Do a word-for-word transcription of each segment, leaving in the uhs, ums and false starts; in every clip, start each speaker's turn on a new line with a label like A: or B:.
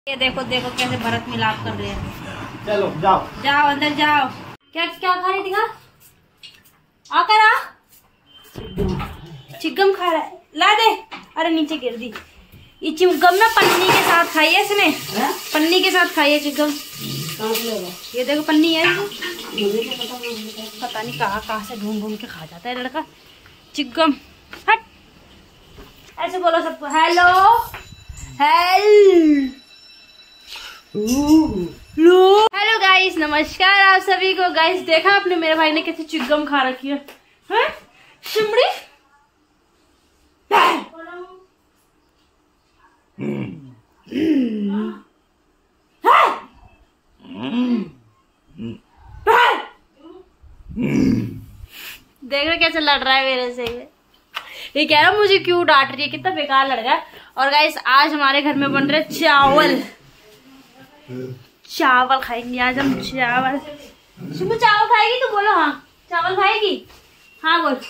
A: ये देखो देखो कैसे भरत मिलाप कर रहे हैं।
B: चलो जाओ
A: जाओ अंदर जाओ। क्या क्या खा रही थी? आकर आ, चिकम खा रहा है, ला दे। अरे नीचे गिर दी। ये चिकम ना पन्नी के साथ खाई है इसने, है? पन्नी के साथ खाई है चिकम। ये देखो पन्नी है, पता नहीं कहाँ कहाँ से ढूंढ ढूंढ के खा जाता है लड़का चिकम। हट, ऐसे बोलो सबको हेलो हेलो हेलो गाइस, नमस्कार आप सभी को। गाइस देखा आपने मेरे भाई ने कैसे चिकम खा रखी है, हैं? शिमड़ी देख रहे कैसे लड़ रहा है मेरे से। ये ये कह रहा मुझे क्यों डांट रही है, कितना बेकार लड़का है। और गाइस आज हमारे घर में बन रहे चावल। चावल खाएंगे आज हम, चावल। शिमू चावल खाएगी? तो बोलो हाँ चावल खाएगी। हाँ बोल।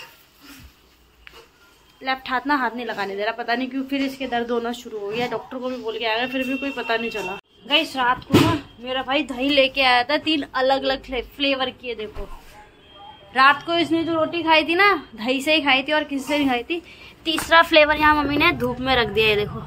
A: लेफ्ट हाथ ना हाथ नहीं लगाने दे रहा, पता नहीं क्यों। फिर इसके दर्द होना शुरू हो गया, डॉक्टर को भी बोल के आया, फिर भी कोई पता नहीं चला। गाइस रात को ना मेरा भाई दही लेके आया था, तीन अलग अलग फ्लेवर की है। देखो रात को इसने जो रोटी खाई थी ना, दही से ही खाई थी और किसी से नहीं खाई थी। तीसरा फ्लेवर यहाँ मम्मी ने धूप में रख दिया है, देखो।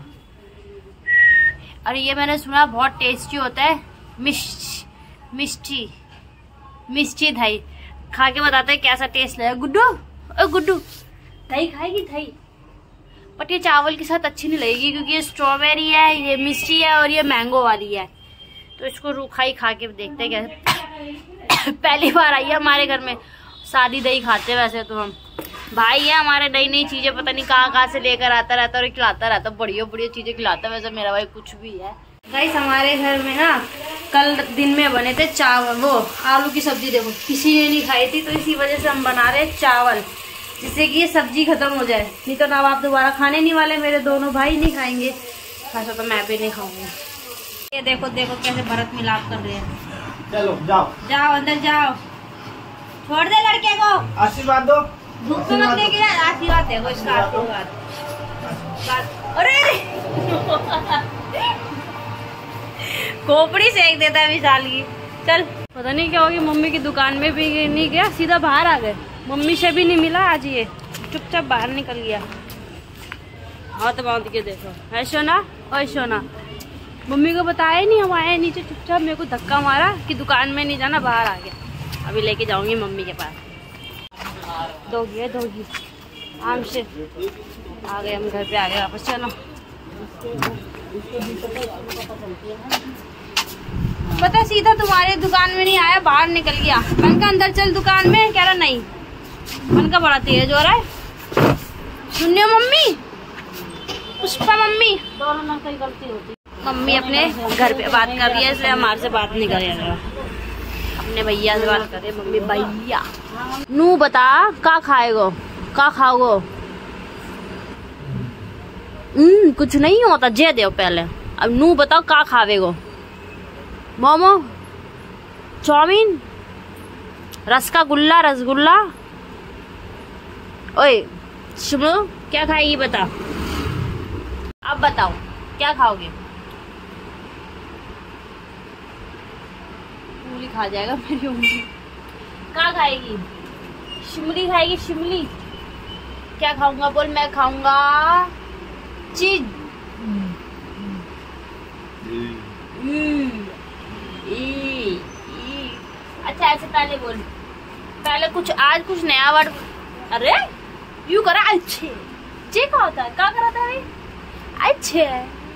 A: और ये मैंने सुना बहुत टेस्टी होता है, मिष्टी मिष्टी मिष्टी दही। खा के बताते हैं कैसा टेस्ट लगा। गुड्डू ओ गुड्डू दही खाएगी? दही बट ये चावल के साथ अच्छी नहीं लगेगी, क्योंकि ये स्ट्रॉबेरी है, ये मिष्टी है और ये मैंगो वाली है। तो इसको रूखा ही खा के देखते हैं कैसे। पहली बार आई है हमारे घर में, सादी दही खाते वैसे तो हम। भाई है हमारे, नई नई चीजें पता नहीं कहाँ कहाँ से लेकर आता रहता और खिलाता रहता, बढ़िया बढ़िया चीजें खिलाता। वैसे मेरा भाई कुछ भी है। गाइस हमारे घर में ना कल दिन में बने थे चावल, वो आलू की सब्जी। देखो किसी ने नहीं खाई थी, तो इसी वजह से हम बना रहे चावल, जिससे कि ये सब्जी खत्म हो जाए। नहीं तो ना आप दोबारा खाने नहीं वाले, मेरे दोनों भाई नहीं खाएंगे, खासा तो मैं भी नहीं खाऊंगी। ये देखो देखो कैसे भरत मिलाप कर रहे हैं।
B: चलो जाओ
A: जाओ अंदर जाओ। छोड़ दे लड़के को,
B: आशीर्वाद दो।
A: धूप में मत लेके जाए। आशीर्वाद देखो इसका, आशीर्वाद। अरे खोपड़ी सेक देता है विशाल की। चल पता नहीं क्या होगी, मम्मी की दुकान में भी नहीं गया, सीधा बाहर आ गए। मम्मी से भी नहीं मिला आज, ये चुपचाप बाहर निकल गया। हाथ बांध के देखो। है सोना, ओए सोना, मम्मी को बताया नहीं, हम आए नीचे चुपचाप। मेरे को धक्का मारा कि दुकान में नहीं जाना, बाहर आ गया। अभी लेके जाऊंगी मम्मी के पास। दोगी है दोगी आम से। आ गए हम घर पे, आ गए वापस। चलो पता सीधा तुम्हारे दुकान में नहीं आया, बाहर निकल गया। मन का अंदर चल दुकान में, कह रहा नहीं। मन का बड़ा तेज हो रहा है। सुनियो मम्मी, पुष्पा मम्मी, दोनों में कोई गलती होती। मम्मी अपने घर पे बात कर रही है, इसलिए हमारे से बात नहीं कर रही है। अपने भैया से बात कर रहे हैं। मम्मी भैया नू बता का खाएगो, का खाओगो? हम्म कुछ नहीं होता, जे दो पहले। अब नू बताओ का खावेगो? मोमो, चाउमीन, रसगुल्ला, रसगुल्ला। ओए सुनो, क्या खाएगी बता? अब बताओ क्या खाओगे? उंगली खा जाएगा मेरी उंगली। क्या खाएगी? शिमली खाएगी, शिमली। क्या खाऊंगा बोल? मैं खाऊंगा चीज। अच्छा ऐसे पहले बोल, पहले कुछ आज कुछ नया वर्ड। अरे यू करा अच्छे चे का होता है, क्या करा था भाई? अच्छे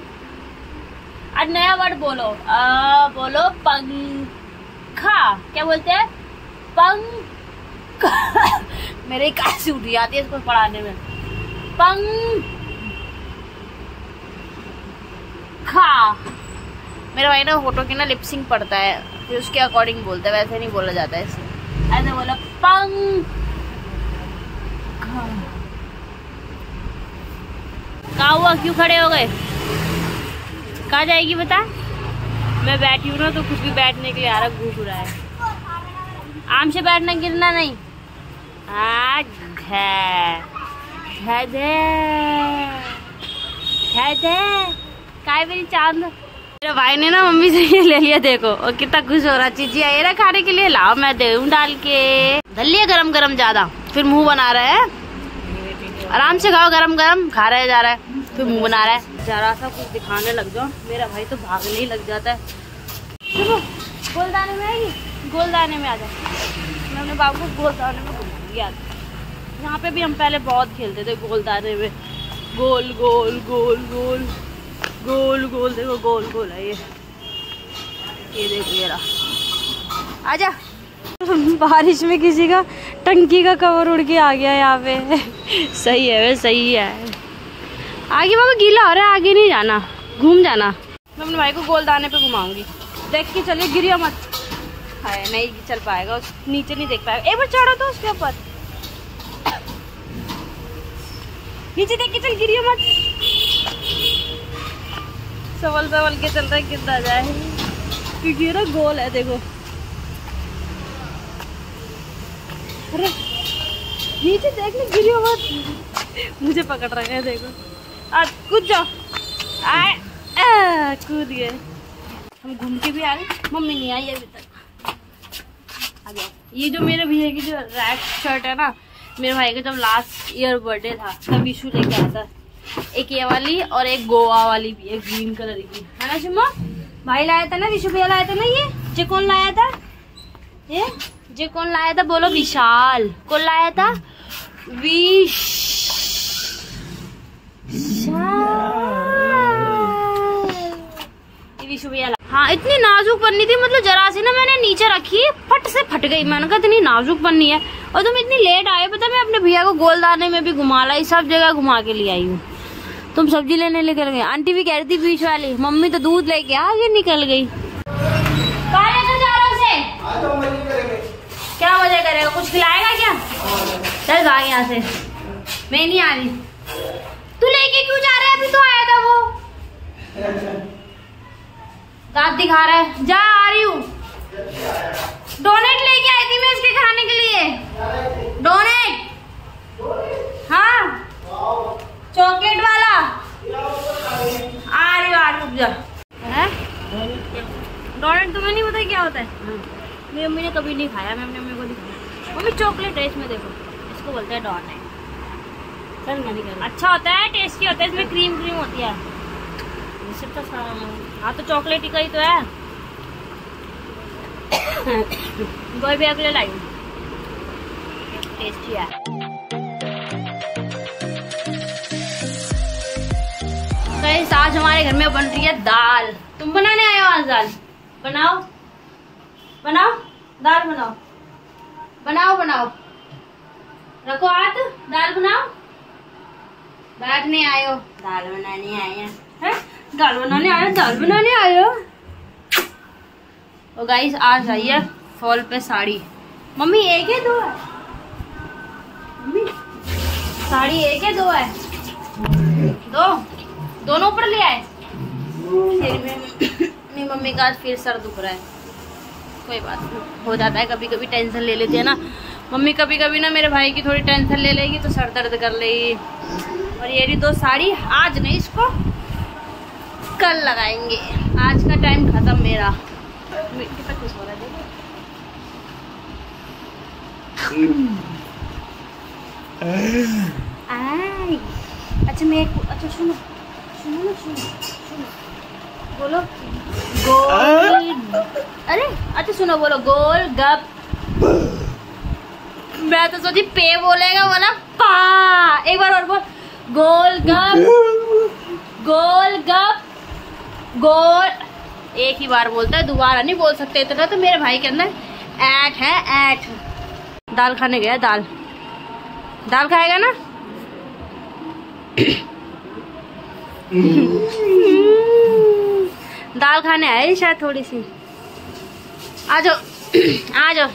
A: आज नया वर्ड बोलो। आ, बोलो पंखा। क्या बोलते हैं? पंखा। मेरे कैसी उठी आती है इसको पढ़ाने में। पंखा। मेरा भाई ना फोटो की ना लिपसिंग पढ़ता है, फिर उसके अकॉर्डिंग बोलता है, वैसे नहीं बोला जाता है इसे। ऐसे बोला पंखा। कहाँ हुआ, क्यों खड़े हो गए? कहाँ जाएगी बता? मैं बैठी हूँ ना, तो कुछ भी बैठने के लिए आ रहा, घूम रहा है। आम से बैठना, गिरना नहीं। आ घे घे घे काय मेरी चांद, मेरे भाई ने ना मम्मी से ये ले लिया, देखो और कितना खुश हो रहा। चीजी आई ना खाने के लिए, लाओ मैं दे डाल के। धलिए गरम गरम ज्यादा, फिर मुंह बना रहे हैं। आराम से खाओ, गरम गरम खा रहे जा रहा है, फिर मुंह बना रहा है। जरा सा कुछ दिखाने लग जाओ, मेरा भाई तो भागने ही लग जाता है। चलो गोलदाने में आएगी, गोलदाने में आ जाओ। मैं अपने बाबू को गोलदाने में घुमाऊंगी आज। यहाँ पे भी हम पहले बहुत खेलते थे गोलदाने में, गोल गोल गोल गोल गोल गोल। देखो गोल गोल है ये, ये देखो ये रहा। आजा। बारिश में किसी का टंकी का कवर उड़ के आ गया यहाँ पे। सही है वे, सही है। आगे बाबा गीला हो रहा है, आगे नहीं जाना, घूम जाना। मैं अपने भाई को गोलदाने पे घुमाऊंगी, देख के चलिए, गिरिया मत। हाय नहीं चल पाएगा, उस नीचे नहीं देख पाएगा। एक बार चढ़ो तो उसके ऊपर, नीचे देख के चल, गिरिया मत। संभल संभल के चल रहा है, कितना जाए, क्योंकि ये ना गोल है। देखो अरे नीचे देख ले, गिरियो मत। मुझे पकड़ रहा है, देखो। आज कूद जाओ, आए कूद गए। हम घूम के भी आ गए, मम्मी नहीं आई अभी तक। आ गया। ये जो मेरे भैया की जो रैक शर्ट है ना, मेरे भाई का जब लास्ट ईयर बर्थडे था तब विशु लेके आया था। एक ये वाली और एक गोवा वाली भी है, ग्रीन कलर की, है ना शिमा? भाई लाया था ना, विशु भैया लाया था ना। ये जे कौन लाया था? ये जे कौन लाया था? बोलो विशाल। कौन लाया था? विश विशु भैया। हाँ इतनी नाजुक पन्नी थी, मतलब जरा सी ना मैंने नीचे रखी, फट से फट गई। मैंने कहा इतनी नाजुक पन्नी है, और तुम इतनी लेट आए। पता मैं अपने भैया को गोलदाने में भी घुमा लाई, सब जगह घुमा के ले आई हूँ। तुम सब्जी लेने लेकर गए, आंटी भी कह रही थी बीच वाली, मम्मी तो दूध लेके आगे निकल गई। कहाँ लेकर जा रहे हो उसे? क्या मजा करेगा, कुछ खिलाएगा क्या? चल भाग यहाँ से, मैं नहीं आ रही। तू लेके क्यों जा रहा है? अभी तो आया था वो, दांत दिखा रहा है। जा, आ रही हूँ। डोनेट लेके आई थी मैं इसके खाने के लिए, डोनेट। हाँ चॉकलेट वाला। आ रही हूँ, आ रही, रुक जा। है डोनेट तुम्हें नहीं पता क्या होता है? मेरी मम्मी ने कभी नहीं खाया, मैं अपनी मम्मी को दिखाया। मम्मी चॉकलेट है इसमें, देखो इसको बोलते हैं डोनेट। सर नहीं कर, अच्छा होता है, टेस्टी होता है, इसमें क्रीम क्रीम होती है। तो हाँ तो चॉकलेट ही का ही तो है। गोई भी अगले लाई, टेस्टी है। तो आज हमारे घर में बन रही है दाल। तुम बनाने आए हो आज दाल? बनाओ बनाओ, दाल बनाओ बनाओ बनाओ। रखो हाथ, दाल बनाओ। बैठने आए हो, दाल बनाने आए हैं। है? दाल बनाने आए, दाल बनाने आए हो। और गाइस आज आई है फॉल पे साड़ी। मम्मी एक है दो है? मम्मी साड़ी एक है दो है? दो, दोनों ऊपर ले आए। फिर मेरी मम्मी का आज फिर सर दुख रहा है। कोई बात नहीं, हो जाता है कभी कभी, टेंशन ले लेती है ना मम्मी। कभी कभी ना मेरे भाई की थोड़ी टेंशन ले लेगी तो सर दर्द कर लेगी। और ये रही दो साड़ी, आज नहीं, इसको कल लगाएंगे। आज का टाइम खत्म मेरा। कितना खुश हो रहा है देखो। आई अच्छा मैं अच्छा सुनो सुनो ना सुनो सुनो बोलो गोल। अरे अच्छा सुनो, बोलो गोल गप। मैं तो सोची पे बोलेगा, बोला पा। एक बार और बोल, गोल गप गोल गप गोल। एक ही बार बोलता है, दोबारा नहीं बोल सकते इतना। तो मेरे भाई के अंदर ऐठ है, ऐठ। दाल खाने गया, दाल दाल खाएगा ना। दाल खाने आए शायद थोड़ी सी। आ जाओ आ जाओ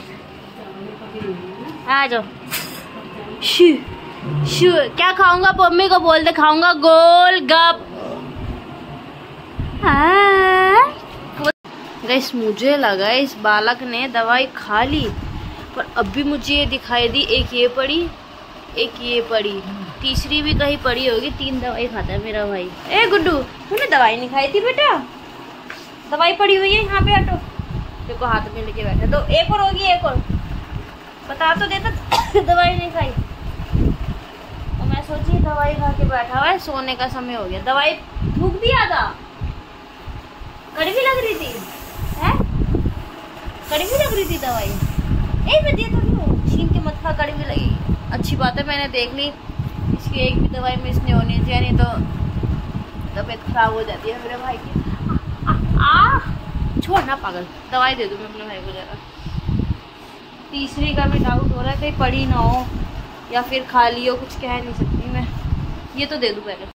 A: आ जाओ। शू शू क्या खाऊंगा? मम्मी को बोल दे खाऊंगा गोल गप। गाइस मुझे लगा इस बालक ने दवाई खा ली, पर अभी मुझे ये दिखाई दी, एक ये पड़ी एक ये पड़ी, तीसरी भी कहीं पड़ी होगी। तीन दवाई खाता है मेरा भाई। ए गुड्डू, तूने दवाई नहीं खाई थी बेटा? दवाई पड़ी हुई है यहाँ पे, हटो। देखो हाथ में लेके बैठे। तो एक और होगी, एक और बता तो देता। दवाई नहीं खाई तो मैं सोची दवाई खा के बैठा हुआ है, सोने का समय हो गया। दवाई भूख भी आधा, कड़वी लग रही थी है, कड़वी लग रही थी दवाई। ए मैं दिया तो छीन के मत खा, कड़वी लगेगी। अच्छी बात है मैंने देख ली, इसकी एक भी दवाई मिस नहीं होनी चाहिए, नहीं तो तबीयत खराब हो जाती है मेरे भाई की। आ, आ, छोड़ ना पागल, दवाई दे दूँ मैं अपने भाई को जरा। तीसरी का भी डाउट हो रहा है कहीं पड़ी ना हो या फिर खा ली हो, कुछ कह नहीं सकती मैं। ये तो दे दूँ पहले।